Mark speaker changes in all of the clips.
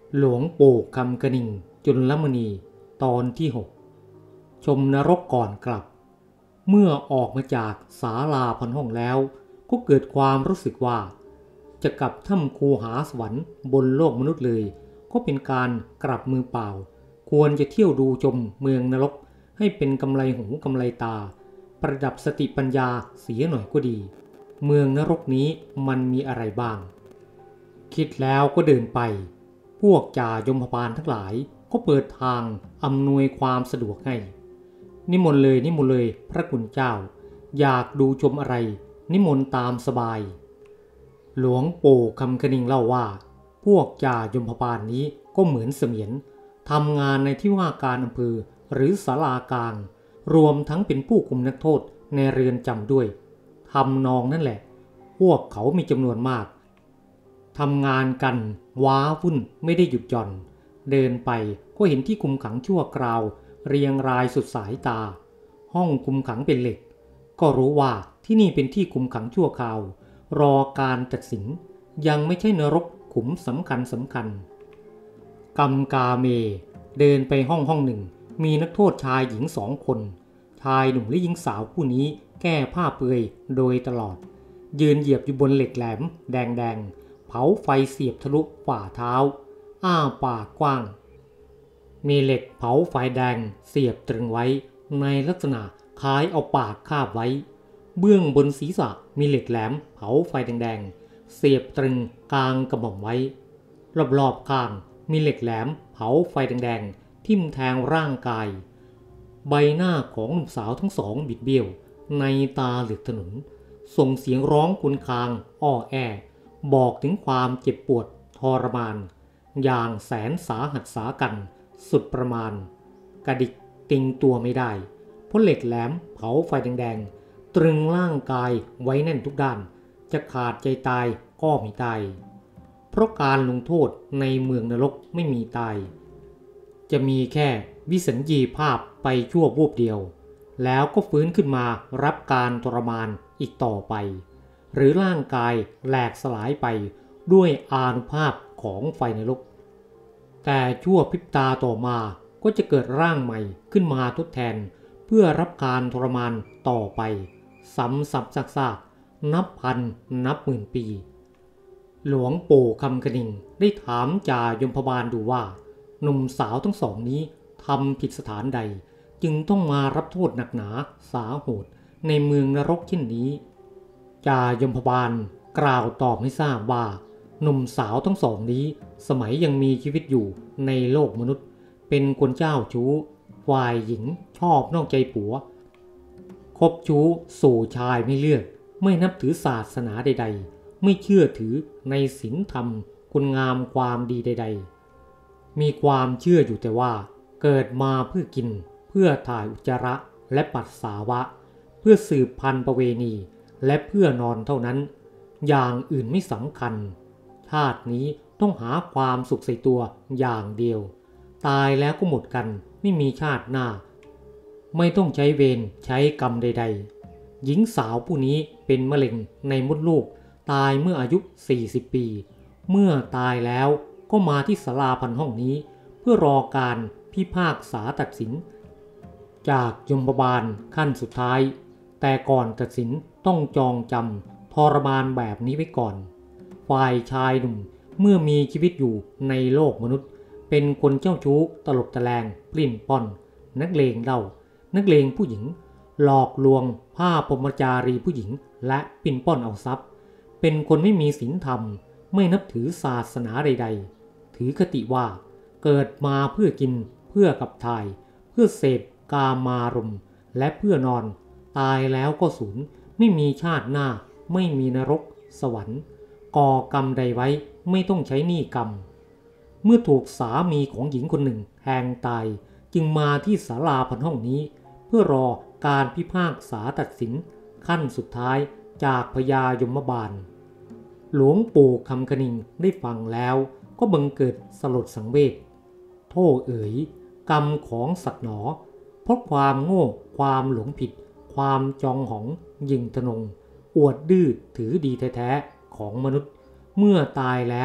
Speaker 1: หลวงปู่คำกะนิงจุลมณีตอนที่6ชมนรกก่อนกลับเมื่อออกมาจากศาลาพันห้องแล้วก็เกิดความรู้สึกว่าจะกลับถ้ำคูหาสวรรค์บนโลกมนุษย์เลยก็เป็นการกลับมือเปล่าควรจะเที่ยวดูชมเมืองนรกให้เป็นกำไรหูกำไรตาประดับสติปัญญาเสียหน่อยก็ดีเมืองนรกนี้มันมีอะไรบ้างคิดแล้วก็เดินไปพวกจ่ายมบาลทั้งหลายก็เปิดทางอำนวยความสะดวกให้นิมนต์เลยพระคุณเจ้าอยากดูชมอะไรนิมนต์ตามสบายหลวงปู่คำกะนิงเล่าว่าพวกจ่ายมบาลนี้ก็เหมือนเสมียนทำงานในที่ว่าการอำเภอหรือศาลากลางรวมทั้งเป็นผู้คุมนักโทษในเรือนจำด้วยทำนองนั่นแหละพวกเขามีจำนวนมากทำงานกันว้าวุ่นไม่ได้หยุดหย่อนเดินไปก็เห็นที่คุมขังชั่วคราวเรียงรายสุดสายตาห้องคุมขังเป็นเหล็กก็รู้ว่าที่นี่เป็นที่คุมขังชั่วคราวรอการตัดสินยังไม่ใช่นรกขุมสำคัญกำกาเมเดินไปห้องหนึ่งมีนักโทษชายหญิง2 คนชายหนุ่มและหญิงสาวผู้นี้แก้ผ้าเปลือยโดยตลอดยืนเหยียบอยู่บนเหล็กแหลมแดงเผาไฟเสียบทะลุฝ่าเท้าอ้าปากกว้างมีเหล็กเผาไฟแดงเสียบตรึงไว้ในลักษณะคล้ายเอาปากคาบไว้เบื้องบนศีรษะมีเหล็กแหลมเผาไฟแดงเสียบตรึงกลางกระหม่อมไว้รอบๆข้างมีเหล็กแหลมเผาไฟแดงทิ่มแทงร่างกายใบหน้าของหนุ่มสาวทั้งสองบิดเบี้ยวในตาเหลือกถนนส่งเสียงร้องครวญครางอ้อแอบอกถึงความเจ็บปวดทรมานอย่างแสนสาหัสสากันสุดประมาณกระดิกติงตัวไม่ได้เพราะเหล็กแหลมเผาไฟแดงตรึงร่างกายไว้แน่นทุกด้านจะขาดใจตายก็ไม่ตายเพราะการลงโทษในเมืองนรกไม่มีตายจะมีแค่วิสัญญีภาพไปชั่ววูบเดียวแล้วก็ฟื้นขึ้นมารับการทรมานอีกต่อไปหรือร่างกายแหลกสลายไปด้วยอานุภาพของไฟนรกแต่ชั่วพริบตาต่อมาก็จะเกิดร่างใหม่ขึ้นมาทดแทนเพื่อรับการทรมานต่อไปซ้ำซากนับพันนับหมื่นปีหลวงปู่คำกะนิงได้ถามจ่ายมบาลดูว่าหนุ่มสาวทั้งสองนี้ทำผิดสถานใดจึงต้องมารับโทษหนักหนาสาโหดในเมืองนรกเช่นนี้จ่ายมบาลกล่าวตอบให้ทราบว่าหนุ่มสาวทั้งสองนี้สมัยยังมีชีวิตอยู่ในโลกมนุษย์เป็นคนเจ้าชู้ฝ่ายหญิงชอบนอกใจผัวคบชู้สู่ชายไม่เลือกไม่นับถือศาสนาใดๆไม่เชื่อถือในศีลธรรมคุณงามความดีใดๆมีความเชื่ออยู่แต่ว่าเกิดมาเพื่อกินเพื่อถ่ายอุจจาระและปัสสาวะเพื่อสืบพันธุ์ประเวณีและเพื่อนอนเท่านั้นอย่างอื่นไม่สำคัญชาตินี้ต้องหาความสุขใส่ตัวอย่างเดียวตายแล้วก็หมดกันไม่มีชาติหน้าไม่ต้องใช้เวรใช้กรรมใดๆหญิงสาวผู้นี้เป็นมะเร็งในมดลูกตายเมื่ออายุ40 ปีเมื่อตายแล้วก็มาที่ศาลาพันห้องนี้เพื่อรอการพิพากษาตัดสินจากยมบาลขั้นสุดท้ายแต่ก่อนตัดสินต้องจองจำทรมานแบบนี้ไว้ก่อนฝ่ายชายหนุ่มเมื่อมีชีวิตอยู่ในโลกมนุษย์เป็นคนเจ้าชู้ตลบตะแลงปลิ้นป้อนนักเลงเหล้านักเลงผู้หญิงหลอกลวงผ้าพรหมจารีผู้หญิงและปิ้นป้อนเอาทรัพย์เป็นคนไม่มีศีลธรรมไม่นับถือศาสนาใดๆถือคติว่าเกิดมาเพื่อกินเพื่อขับถ่ายเพื่อเสพกามารมณ์และเพื่อนอนตายแล้วก็สูญไม่มีชาติหน้าไม่มีนรกสวรรค์ก่อกรรมใดไว้ไม่ต้องใช้หนี้กรรมเมื่อถูกสามีของหญิงคนหนึ่งแทงตายจึงมาที่ศาลาพันห้องนี้เพื่อรอการพิพากษาตัดสินขั้นสุดท้ายจากพญายมบาลหลวงปู่คำกะนิงได้ฟังแล้วก็บังเกิดสลดสังเวชโธ่เอ๋ยกรรมของสัตว์หนอเพราะความโง่ความหลงผิดความจองหองยิงทะนงอวดดื้อถือดีแท้ๆของมนุษย์เมื่อตายแล้ว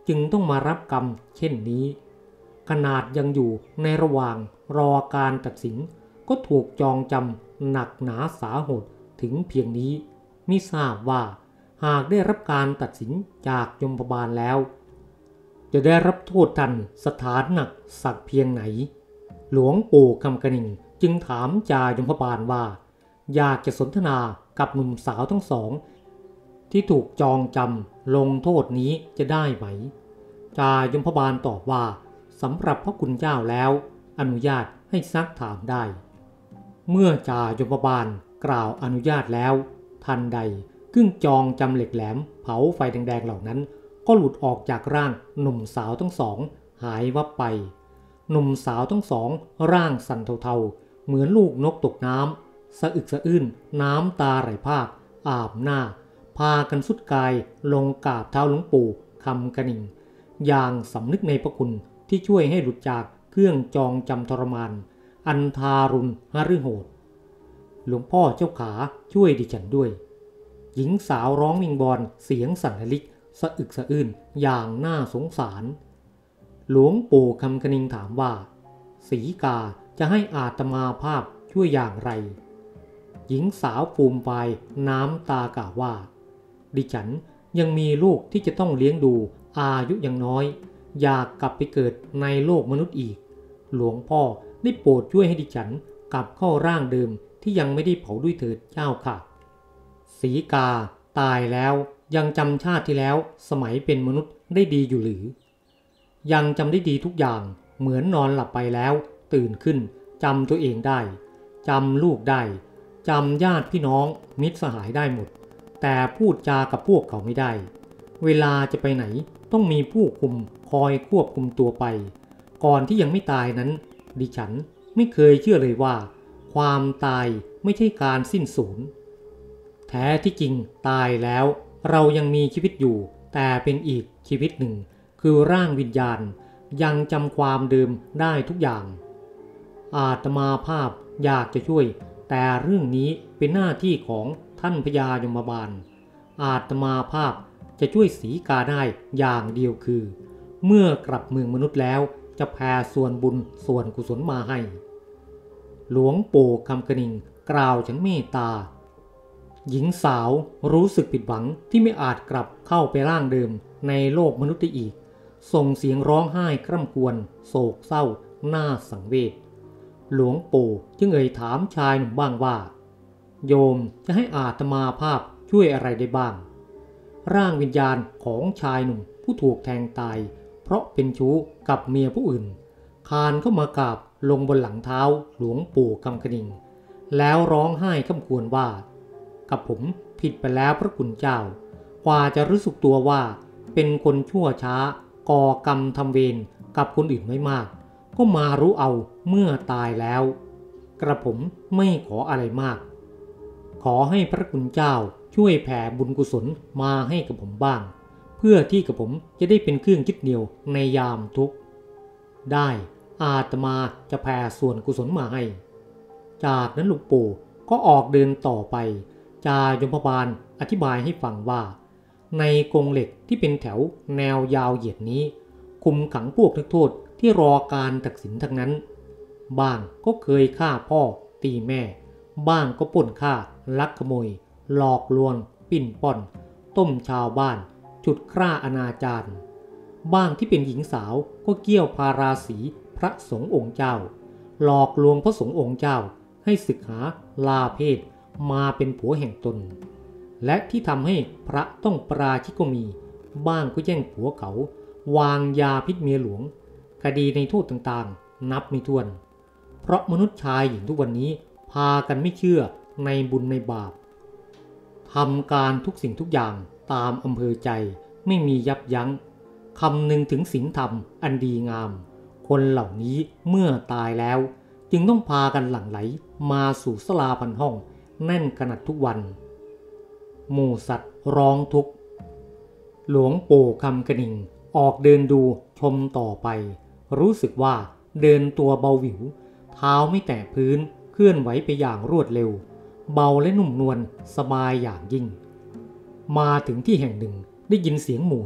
Speaker 1: จึงต้องมารับกรรมเช่นนี้ขนาดยังอยู่ในระหว่างรอการตัดสินก็ถูกจองจำหนักหนาสาหัสถึงเพียงนี้มิทราบว่าหากได้รับการตัดสินจากยมบาลแล้วจะได้รับโทษทันสถานหนักสักเพียงไหนหลวงปู่คำกระนิ่งจึงถามจายมบาลว่าอยากจะสนทนากับหนุ่มสาวทั้งสองที่ถูกจองจำลงโทษนี้จะได้ไหมจายมบาลตอบว่าสำหรับพระคุณเจ้าแล้วอนุญาตให้ซักถามได้เมื่อจายมบาลกล่าวอนุญาตแล้วทันใดเครื่องจองจำเหล็กแหลมเผาไฟแดงๆเหล่านั้นก็หลุดออกจากร่างหนุ่มสาวทั้งสองหายวับไปหนุ่มสาวทั้งสองร่างสั่นเทาๆเหมือนลูกนกตกน้ำสะอึกสะอื้นน้ำตาไหลพรากอาบหน้าพากันสุดกายลงกราบเท้าหลวงปู่คำกระนิ่งอย่างสำนึกในพระคุณที่ช่วยให้หลุดจากเครื่องจองจำทรมานอันทารุณหฤโหดหลวงพ่อเจ้าขาช่วยดิฉันด้วยหญิงสาวร้องวิงวอนเสียงสั่นระลิกสะอึกสะอื้นอย่างน่าสงสารหลวงปู่คำกระนิ่งถามว่าสีกาจะให้อาตมาภาพช่วยอย่างไรหญิงสาวฟูมฟายน้ำตากล่าวว่าดิฉันยังมีลูกที่จะต้องเลี้ยงดูอายุยังน้อยอยากกลับไปเกิดในโลกมนุษย์อีกหลวงพ่อได้โปรดช่วยให้ดิฉันกลับเข้าร่างเดิมที่ยังไม่ได้เผาด้วยเถิดเจ้าค่ะสีกาตายแล้วยังจำชาติที่แล้วสมัยเป็นมนุษย์ได้ดีอยู่หรือยังจำได้ดีทุกอย่างเหมือนนอนหลับไปแล้วตื่นขึ้นจำตัวเองได้จำลูกได้จำญาติพี่น้องมิตรสหายได้หมดแต่พูดจากับพวกเขาไม่ได้เวลาจะไปไหนต้องมีผู้คุมคอยควบคุมตัวไปก่อนที่ยังไม่ตายนั้นดิฉันไม่เคยเชื่อเลยว่าความตายไม่ใช่การสิ้นสูญแท้ที่จริงตายแล้วเรายังมีชีวิตอยู่แต่เป็นอีกชีวิตหนึ่งคือร่างวิญญาณยังจำความเดิมได้ทุกอย่างอาตมาภาพอยากจะช่วยแต่เรื่องนี้เป็นหน้าที่ของท่านพญายมบาลอาตมาภาพจะช่วยสีกาได้อย่างเดียวคือเมื่อกลับเมืองมนุษย์แล้วจะแผ่ส่วนบุญส่วนกุศลมาให้หลวงปู่คำกระนิ่งกล่าวฉันเมตตาหญิงสาวรู้สึกผิดหวังที่ไม่อาจกลับเข้าไปร่างเดิมในโลกมนุษย์ได้อีกส่งเสียงร้องไห้คร่ำครวญโศกเศร้าหน้าสังเวชหลวงปู่จึงเอ่ยถามชายหนุ่มบ้างว่าโยมจะให้อาตมาภาพช่วยอะไรได้บ้างร่างวิญญาณของชายหนุ่มผู้ถูกแทงตายเพราะเป็นชู้กับเมียผู้อื่นคลานเข้ามากราบลงบนหลังเท้าหลวงปู่คำกระนิ่งแล้วร้องไห้คำควรว่ากับผมผิดไปแล้วพระคุณเจ้ากว่าจะรู้สึกตัวว่าเป็นคนชั่วช้าก่อกรรมทำเวรกับคนอื่นไม่มากก็มารู้เอาเมื่อตายแล้วกระผมไม่ขออะไรมากขอให้พระคุณเจ้าช่วยแผ่บุญกุศลมาให้กับผมบ้างเพื่อที่กับผมจะได้เป็นเครื่องยึดเหนี่ยวในยามทุกข์ได้อาตมาจะแผ่ส่วนกุศลมาให้จากนั้นหลวงปู่ก็ออกเดินต่อไปจายมบาลอธิบายให้ฟังว่าในกรงเหล็กที่เป็นแถวแนวยาวเหยียดนี้คุมขังพวกนักโทษที่รอการตัดสินทั้งนั้นบ้างก็เคยฆ่าพ่อตีแม่บ้างก็ปล้นฆ่าลักขโมยหลอกลวงปิ้นป้อนต้มชาวบ้านฉุดฆ่าอนาจารบ้างที่เป็นหญิงสาวก็เกี่ยวพาราสีพระสงฆ์องค์เจ้าหลอกลวงพระสงฆ์องค์เจ้าให้ศึกหาลาเพศมาเป็นผัวแห่งตนและที่ทำให้พระต้องปราชิกก็มีบ้างก็แย่งผัวเขาวางยาพิษเมียหลวงคดีในโทษต่างๆนับไม่ถ้วนเพราะมนุษย์ชายหญิงทุกวันนี้พากันไม่เชื่อในบุญในบาปทำการทุกสิ่งทุกอย่างตามอำเภอใจไม่มียับยั้งคำนึงถึงศีลธรรมอันดีงามคนเหล่านี้เมื่อตายแล้วจึงต้องพากันหลั่งไหลมาสู่ศาลาพันห้องแน่นขนาดทุกวันหมู่สัตว์ร้องทุกข์หลวงปู่คำกระนิ่งออกเดินดูชมต่อไปรู้สึกว่าเดินตัวเบาหวิวเท้าไม่แตะพื้นเคลื่อนไหวไปอย่างรวดเร็วเบาและนุ่มนวลสบายอย่างยิ่งมาถึงที่แห่งหนึ่งได้ยินเสียงหมู่สัตว์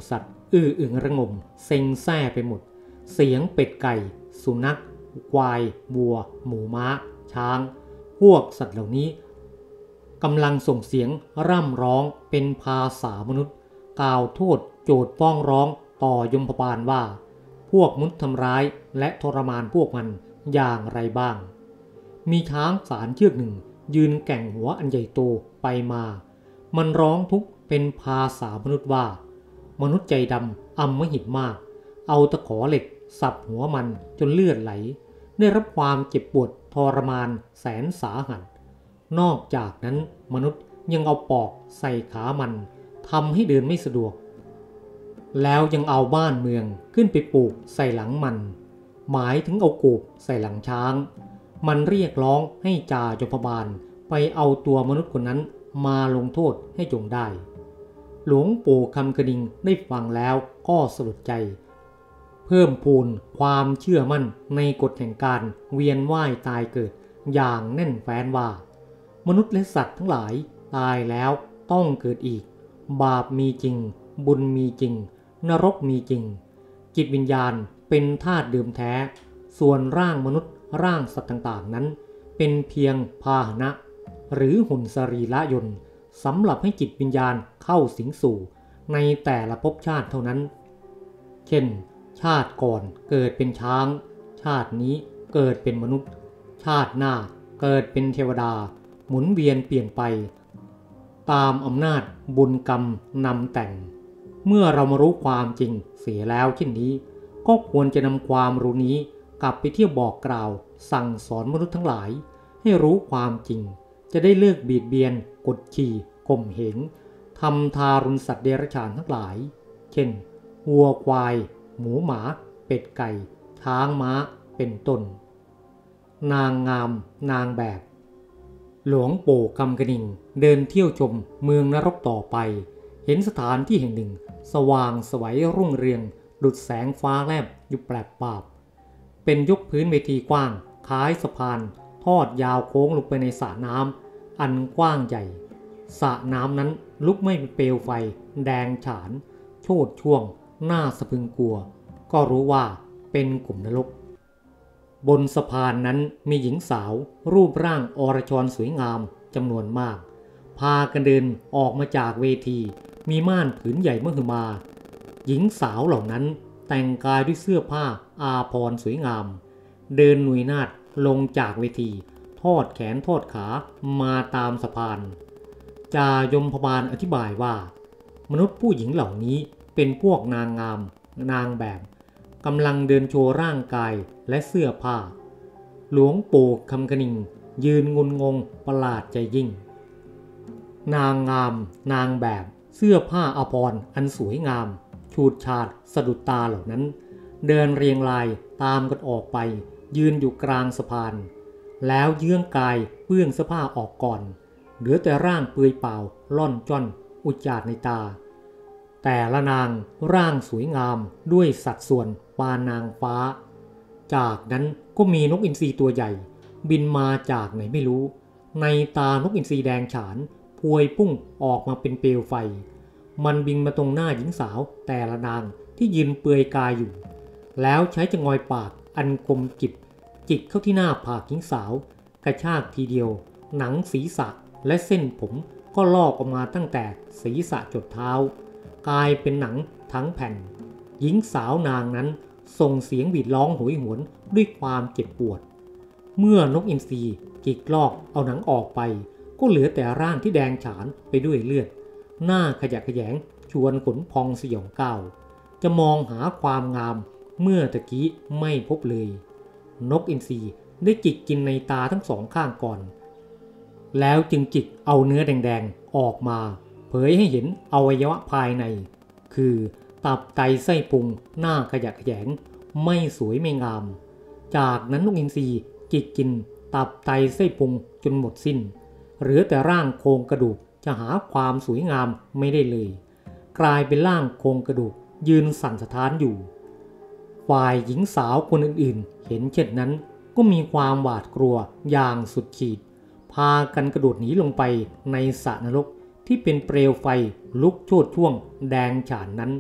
Speaker 1: อื้ออึงระงมเซ็งแซ่ไปหมดเสียงเป็ดไก่สุนัขควายวัวหมูม้าช้างพวกสัตว์เหล่านี้กำลังส่งเสียงร่ำร้องเป็นภาษามนุษย์กล่าวโทษโจทย์ฟ้องร้องต่อยมบาลว่าพวกมนุษย์ทำร้ายและทรมานพวกมันอย่างไรบ้างมีช้างสารเชือกหนึ่งยืนแก่งหัวอันใหญ่โตไปมามันร้องทุกข์เป็นภาษามนุษย์ว่ามนุษย์ใจดำอำมหิตมากเอาตะขอเหล็กสับหัวมันจนเลือดไหลได้รับความเจ็บปวดทรมานแสนสาหัสนอกจากนั้นมนุษย์ยังเอาปอกใส่ขามันทำให้เดินไม่สะดวกแล้วยังเอาบ้านเมืองขึ้นไปปลูกใส่หลังมันหมายถึงเอากูบใส่หลังช้างมันเรียกร้องให้จ่ายมบาลไปเอาตัวมนุษย์คนนั้นมาลงโทษให้จงได้หลวงปู่คำกระดิ่งได้ฟังแล้วก็สลดใจเพิ่มพูนความเชื่อมั่นในกฎแห่งการเวียนว่ายตายเกิดอย่างแน่นแฟ้นว่ามนุษย์และสัตว์ทั้งหลายตายแล้วต้องเกิดอีกบาปมีจริงบุญมีจริงนรกมีจริงจิตวิญญาณเป็นธาตุเดิมแท้ส่วนร่างมนุษย์ร่างสัตว์ต่างๆนั้นเป็นเพียงพาหนะหรือหุ่นสรีระยนต์สำหรับให้จิตวิญญาณเข้าสิงสู่ในแต่ละภพชาติเท่านั้นเช่นชาติก่อนเกิดเป็นช้างชาตินี้เกิดเป็นมนุษย์ชาติหน้าเกิดเป็นเทวดาหมุนเวียนเปลี่ยนไปตามอำนาจบุญกรรมนำแต่งเมื่อเรามารู้ความจริงเสียแล้วเช่นนี้ก็ควรจะนำความรู้นี้กลับไปเที่ยวบอกกล่าวสั่งสอนมนุษย์ทั้งหลายให้รู้ความจริงจะได้เลิกเบียดเบียนกดขี่ข่มเหงทำทารุณสัตว์เดรัจฉานทั้งหลายเช่นวัวควายหมูหมาเป็ดไก่ช้างม้าเป็นต้นนางงามนางแบบหลวงปู่คำกระดิ่งเดินเที่ยวชมเมืองนรกต่อไปเห็นสถานที่แห่งหนึ่งสว่างไสวรุ่งเรืองดุจแสงฟ้าแลบอยู่แปลกปราบเป็นยกพื้นเวทีกว้างคล้ายสะพานทอดยาวโค้งลงไปในสระน้ำอันกว้างใหญ่สระน้ำนั้นลุกไหม้เป็นเปลวไฟแดงฉานโชติช่วงน่าสะพรึงกลัวก็รู้ว่าเป็นกลุ่มนรกบนสะพานนั้นมีหญิงสาวรูปร่างอรชรสวยงามจำนวนมากพากันเดินออกมาจากเวทีมีม่านผืนใหญ่มหึมาหญิงสาวเหล่านั้นแต่งกายด้วยเสื้อผ้าอาภรณ์สวยงามเดินหนุยนาฏลงจากเวทีทอดแขนทอดขามาตามสะพานจายมพบาลอธิบายว่ามนุษย์ผู้หญิงเหล่านี้เป็นพวกนางงามนางแบบกำลังเดินโชว์ร่างกายและเสื้อผ้าหลวงปู่คำกระดิ่งยืนงุนงงประหลาดใจยิ่งนางงามนางแบบเสื้อผ้าอาภรณ์อันสวยงามฉูดฉาดสะดุดตาเหล่านั้นเดินเรียงรายตามกันออกไปยืนอยู่กลางสะพานแล้วเยื้องกายเปื้อนเสื้อผ้าออกก่อนเหลือแต่ร่างเปลือยเปล่าล่อนจ้อนอุจจาดในตาแต่ละนางร่างสวยงามด้วยสัดส่วนปานนางฟ้าจากนั้นก็มีนกอินทรีตัวใหญ่บินมาจากไหนไม่รู้ในตานกอินทรีแดงฉานพวยพุ่งออกมาเป็นเปลวไฟมันบินมาตรงหน้าหญิงสาวแต่ละนางที่ยืนเปลือยกายอยู่แล้วใช้จงอยปากอันคมกิบจิกเข้าที่หน้าผากหญิงสาวกระชากทีเดียวหนังศีรษะและเส้นผมก็ลอกออกมาตั้งแต่ศีรษะจดเท้ากลายเป็นหนังทั้งแผ่นหญิงสาวนางนั้นส่งเสียงหวีดร้องโหยหวนด้วยความเจ็บปวดเมื่อนกอินทรีจิกลอกเอาหนังออกไปก็เหลือแต่ร่างที่แดงฉานไปด้วยเลือดหน้าขยะแขยงชวนขนพองสยองก้าวจะมองหาความงามเมื่อตะกี้ไม่พบเลยนกอินทรีได้จิกกินในตาทั้งสองข้างก่อนแล้วจึงจิกเอาเนื้อแดงๆออกมาเผยให้เห็นอวัยวะภายในคือตับไตไส้พุงหน้าขยะแขยงไม่สวยไม่งามจากนั้นนกอินทรีจิกกินตับไตไส้พุงจนหมดสิ้นเหลือแต่ร่างโครงกระดูกจะหาความสวยงามไม่ได้เลยกลายเป็นร่างโครงกระดูกยืนสั่นสะท้านอยู่ฝ่ายหญิงสาวคนอื่นๆเห็นเช่นนั้นก็มีความหวาดกลัวอย่างสุดขีดพากันกระโดดหนีลงไปในสระนรกที่เป็นเปลวไฟลุกโชติช่วงแดงฉานนั้น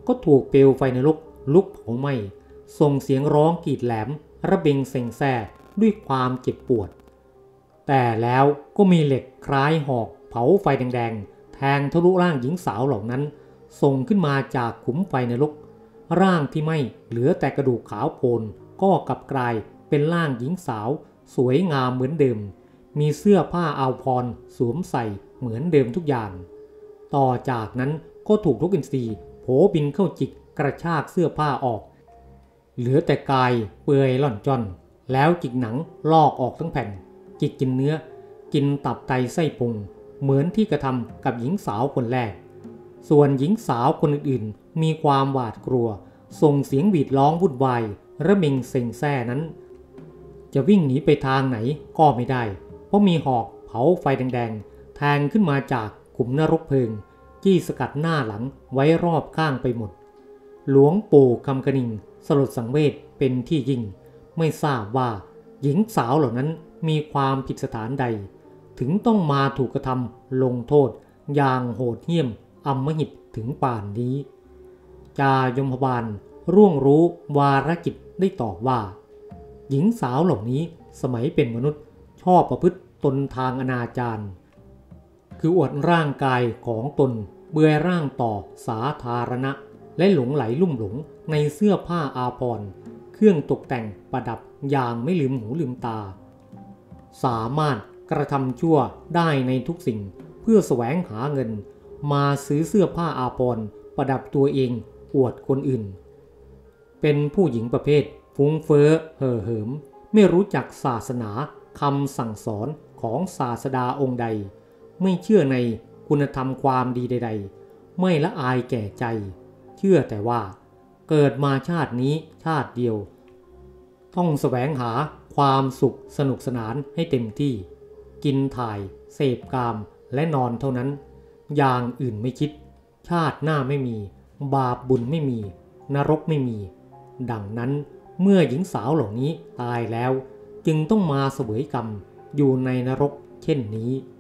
Speaker 1: ก็ถูกเปลวไฟนรกลุกเผาไหม้ส่งเสียงร้องกรีดแหลมระเบงเซ็งแซ่ด้วยความเจ็บปวดแต่แล้วก็มีเหล็กคล้ายหอกเผาไฟแดงๆแทงทะลุร่างหญิงสาวเหล่านั้นส่งขึ้นมาจากขุมไฟนรกร่างที่ไม่เหลือแต่กระดูกขาวโพลนก็กลับกลายเป็นร่างหญิงสาวสวยงามเหมือนเดิมมีเสื้อผ้าอาวพรสวมใส่เหมือนเดิมทุกอย่างต่อจากนั้นก็ถูกนกอินทรีโผบินเข้าจิกกระชากเสื้อผ้าออกเหลือแต่กายเปื่อยล่อนจ้อนแล้วจิกหนังลอกออกทั้งแผ่นจิกกินเนื้อกินตับไตไส้พุงเหมือนที่กระทำกับหญิงสาวคนแรกส่วนหญิงสาวคนอื่นๆมีความหวาดกลัวส่งเสียงหวีดร้องวุ่นวายระเมงเซ็งแซ่นั้นจะวิ่งหนีไปทางไหนก็ไม่ได้เพราะมีหอกเผาไฟแดงๆแทงขึ้นมาจากขุมนรกเพลิงจี้สกัดหน้าหลังไว้รอบข้างไปหมดหลวงปู่คำกระนิ่งสลดสังเวชเป็นที่ยิ่งไม่ทราบว่าหญิงสาวเหล่านั้นมีความผิดสถานใดถึงต้องมาถูกกระทำลงโทษอย่างโหดเหี้ยมอำมหิตถึงป่านนี้จายมบาลร่วงรู้วารกิจได้ตอบว่าหญิงสาวเหล่านี้สมัยเป็นมนุษย์ชอบประพฤติตนทางอนาจารคืออวดร่างกายของตนเบื่อร่างต่อสาธารณะและหลงไหลลุ่มหลงในเสื้อผ้าอาภรณ์เครื่องตกแต่งประดับอย่างไม่ลืมหูลืมตาสามารถกระทำชั่วได้ในทุกสิ่งเพื่อแสวงหาเงินมาซื้อเสื้อผ้าอาภรณ์ประดับตัวเองอวดคนอื่นเป็นผู้หญิงประเภทฟุ้งเฟ้อเห่อเหิมไม่รู้จักศาสนาคำสั่งสอนของศาสดาองค์ใดไม่เชื่อในคุณธรรมความดีใดๆไม่ละอายแก่ใจเชื่อแต่ว่าเกิดมาชาตินี้ชาติเดียวต้องแสวงหาความสุขสนุกสนานให้เต็มที่กินถ่ายเสพกามและนอนเท่านั้นอย่างอื่นไม่คิดชาติหน้าไม่มีบาปบุญไม่มีนรกไม่มีดังนั้นเมื่อหญิงสาวเหล่านี้ตายแล้วจึงต้องมาเสวยกรรมอยู่ในนรกเช่นนี้